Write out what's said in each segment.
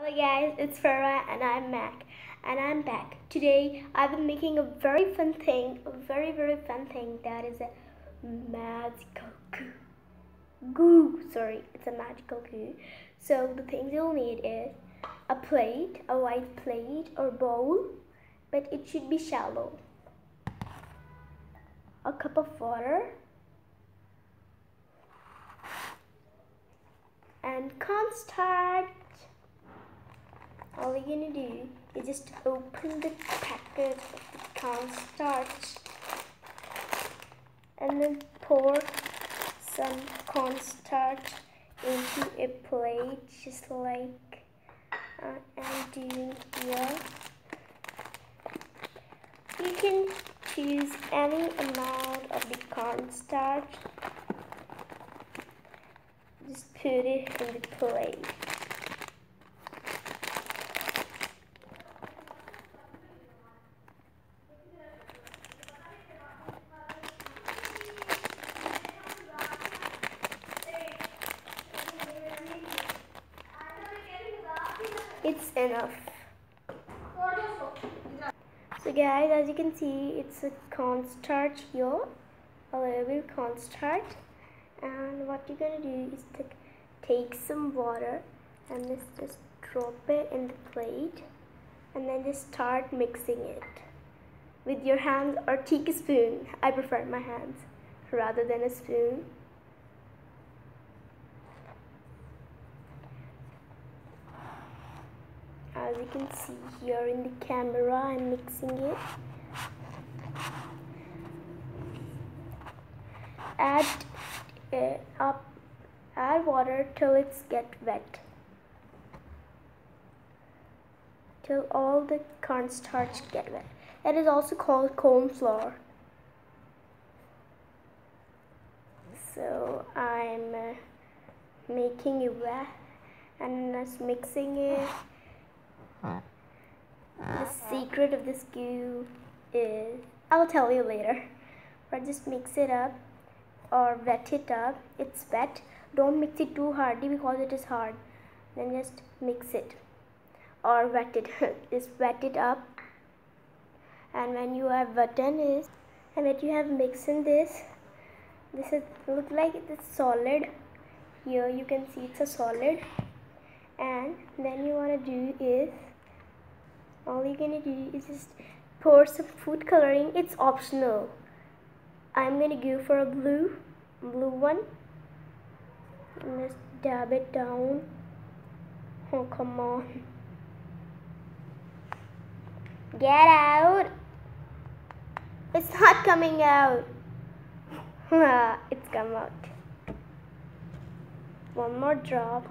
Hello guys, it's Farah and I'm Mac and I'm back. Today I've been making a very fun thing, a very fun thing that is a magical goo. Sorry, it's a magical goo. So the things you'll need is a plate, a white plate or bowl, but it should be shallow. A cup of water and cornstarch. All you're gonna do is just open the packet of the cornstarch and then pour some cornstarch into a plate, just like I'm doing here. You can choose any amount of the cornstarch. Just put it in the plate. It's enough. So guys, as you can see, it's a cornstarch here, a little bit of cornstarch, and what you're gonna do is take some water and just drop it in the plate and then just start mixing it with your hands or take a spoon. I prefer my hands rather than a spoon. As you can see here in the camera, I'm mixing it. Add water till it's get wet, till all the cornstarch get wet. That is also called corn flour. So I'm making it wet and just mixing it. The secret of this goo is, I'll tell you later, but just mix it up or wet it up. It's wet. Don't mix it too hardly because it is hard. Then just mix it or wet it. Just wet it up. And when you have wetted it and that you have mixed in this is look like it's solid. Here you can see it's a solid. And then you want to do is, all you're gonna do is just pour some food coloring. It's optional. I'm gonna go for a blue one. And just dab it down. Oh, come on. Get out. It's not coming out. It's come out. One more drop.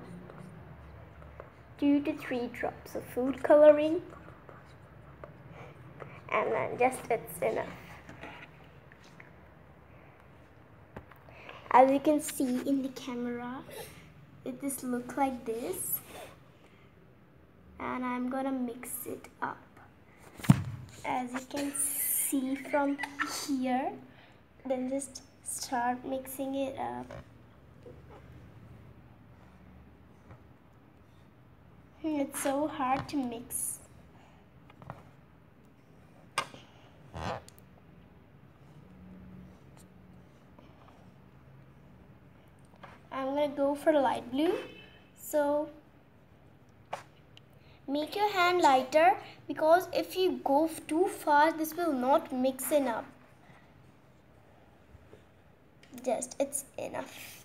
2 to 3 drops of food coloring. And then just it's enough. As you can see in the camera, it just looks like this, and I'm gonna mix it up. As you can see from here, then just start mixing it up. It's so hard to mix. I'm gonna go for light blue. So make your hand lighter, because if you go too fast, this will not mix enough. Just it's enough.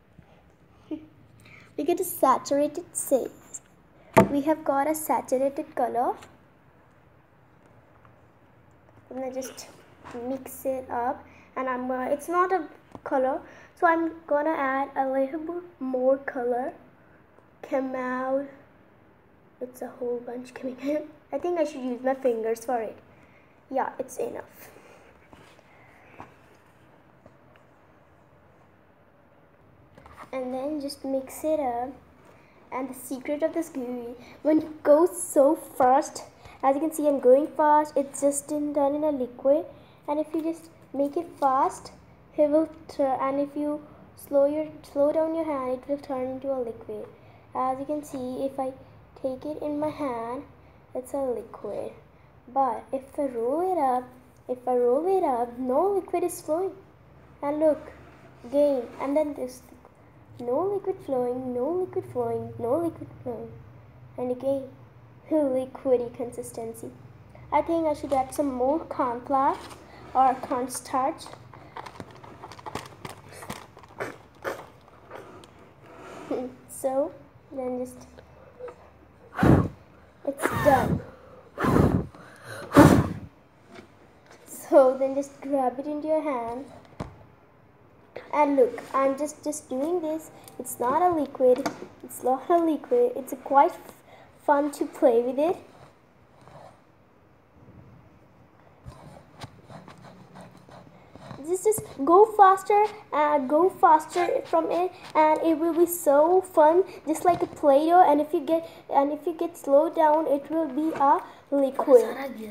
We get a saturated phase. We have got a saturated color. I'm gonna just mix it up, and it's not a color, so I'm gonna add a little bit more color. Come out. It's a whole bunch coming in. I think I should use my fingers for it. Yeah, it's enough. And then just mix it up. And the secret of this glue, when it goes so fast, as you can see I'm going fast, it's just done in a liquid. And if you just make it fast, it will and if you slow down your hand, it will turn into a liquid. As you can see, if I take it in my hand, it's a liquid. But if I roll it up, no liquid is flowing. And look, again, and then this, no liquid flowing, no liquid flowing, no liquid flowing. And again, liquidy consistency. I think I should add some more corn flour or cornstarch. So then just, it's done. So then just grab it into your hand. And look, I'm just doing this. It's not a liquid. It's not a liquid. It's quite fun to play with it. Just go faster from it, and it will be so fun, just like a Play-Doh. And if you get slowed down, it will be a liquid.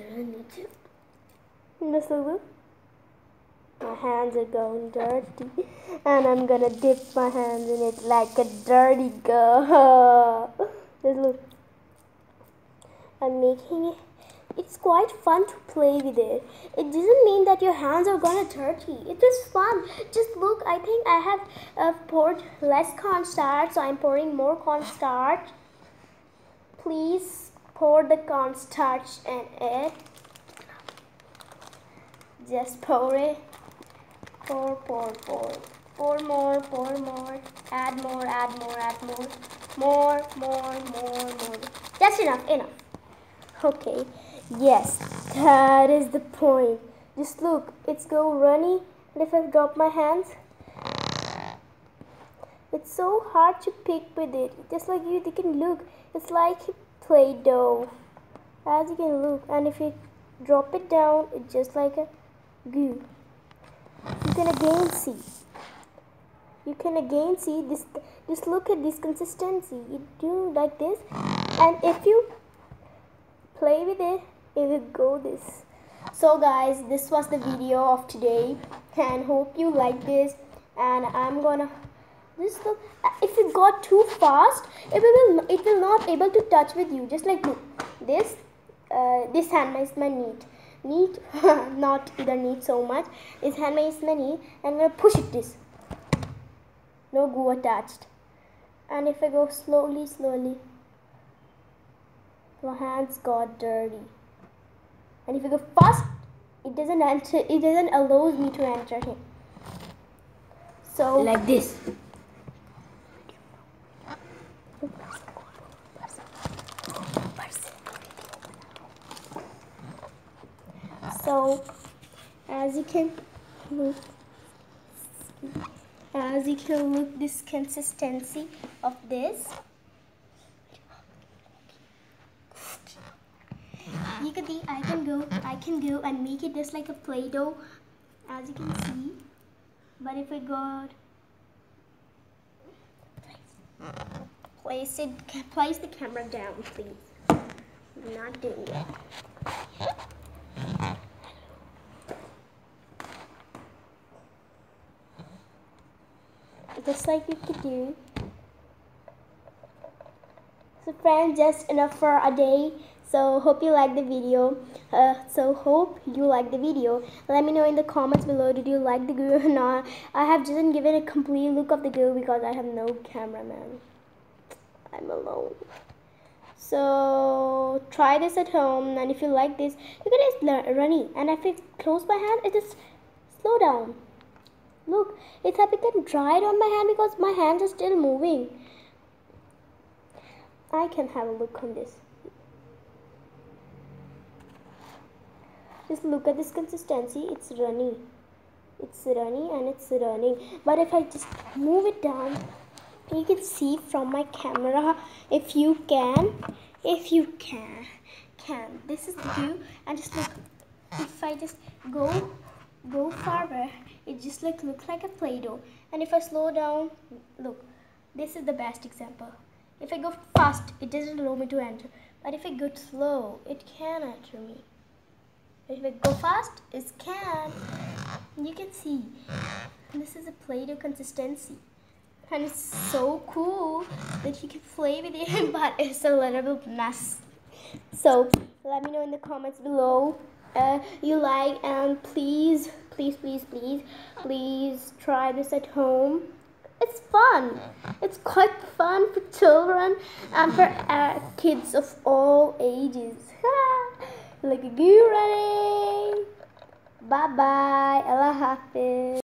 My hands are going dirty, and I'm gonna dip my hands in it like a dirty girl. Just look, I'm making it. It's quite fun to play with it. It doesn't mean that your hands are gonna dirty. It is fun. Just look, I think I have poured less cornstarch, so I'm pouring more cornstarch. Please pour the cornstarch in it. Just pour it. Pour more. Add more. More. That's enough. Okay. Yes, that is the point. Just look, it's go runny, and if I drop my hands, it's so hard to pick with it. Just like you can look, it's like Play-Doh, as you can look. And if you drop it down, it's just like a goo. You can again see this. Just look at this consistency. You do like this, and if you play with it, it will go this. So guys, this was the video of today, and hope you like this. And I'm gonna just look. If it got too fast, it will not able to touch with you. Just like this. This hand is my neat, not either neat so much. This hand is my neat, and I'm gonna push it this. No glue attached. And if I go slowly, my hands got dirty. And if I go fast, it doesn't enter. It doesn't allow me to enter him. So like this. So as you can look, this consistency of this. I can go and make it just like a Play-Doh, as you can see. But if I got place the camera down, please. I'm not doing it. Just like you could do. So friends, just enough for a day. So hope you like the video. Let me know in the comments below, did you like the glue or not? I have just given a complete look of the glue because I have no cameraman. I'm alone. So try this at home, and if you like this, you can just runny. And if I close my hand, it just slow down. Look, it's a bit dried on my hand because my hands are still moving. I can have a look on this. Just look at this consistency. It's runny. And it's running. But if I just move it down, you can see from my camera, if you can. This is the glue, and just look. If I just go farther, it just looks like a Play-Doh. And if I slow down, look, this is the best example. If I go fast, it doesn't allow me to enter. But if I go slow, it can enter me. If I go fast, it can. You can see. This is a Play-Doh consistency. and it's so cool that you can play with it, but it's a little bit mess. So let me know in the comments below you like, and please try this at home. It's fun. It's quite fun for children and for kids of all ages. Like a goo ready. Bye bye. Allah Hafiz.